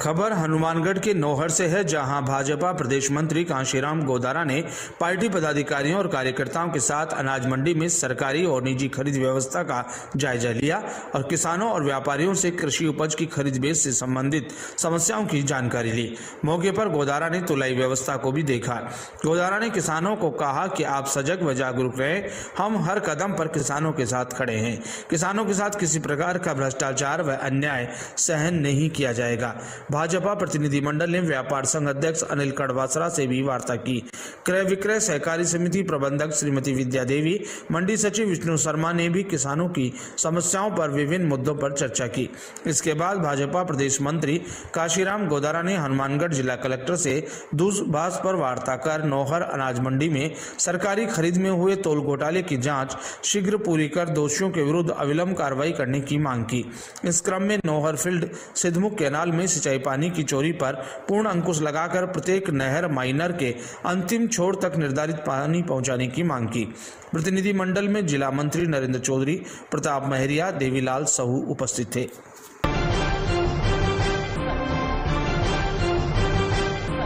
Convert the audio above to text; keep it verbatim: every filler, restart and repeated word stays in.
खबर हनुमानगढ़ के नौहर से है, जहां भाजपा प्रदेश मंत्री कांशीराम गोदारा ने पार्टी पदाधिकारियों और कार्यकर्ताओं के साथ अनाज मंडी में सरकारी और निजी खरीद व्यवस्था का जायजा लिया और किसानों और व्यापारियों से कृषि उपज की खरीद बेच से संबंधित समस्याओं की जानकारी ली। मौके पर गोदारा ने तुलाई व्यवस्था को भी देखा। गोदारा ने किसानों को कहा कि आप सजग व जागरूक रहें, हम हर कदम पर किसानों के साथ खड़े हैं। किसानों के साथ किसी प्रकार का भ्रष्टाचार व अन्याय सहन नहीं किया जाएगा। भाजपा प्रतिनिधिमंडल ने व्यापार संघ अध्यक्ष अनिल कड़वासरा से भी वार्ता की। क्रय विक्रय सहकारी समिति प्रबंधक श्रीमती विद्या देवी, मंडी सचिव विष्णु शर्मा ने भी किसानों की समस्याओं पर विभिन्न मुद्दों पर चर्चा की। इसके बाद भाजपा प्रदेश मंत्री कांशीराम गोदारा ने हनुमानगढ़ जिला कलेक्टर से दूरभाष पर वार्ता कर नौहर अनाज मंडी में सरकारी खरीद में हुए तोल घोटाले की जांच शीघ्र पूरी कर दोषियों के विरुद्ध अविलंब कार्रवाई करने की मांग की। इस क्रम में नौहर फील्ड सिद्धमुख कैनाल में सिंचाई पानी की चोरी पर पूर्ण अंकुश लगाकर प्रत्येक नहर माइनर के अंतिम छोर तक निर्धारित पानी पहुंचाने की मांग की। प्रतिनिधिमंडल में जिला मंत्री नरेंद्र चौधरी, प्रताप महरिया, देवीलाल साहू उपस्थित थे।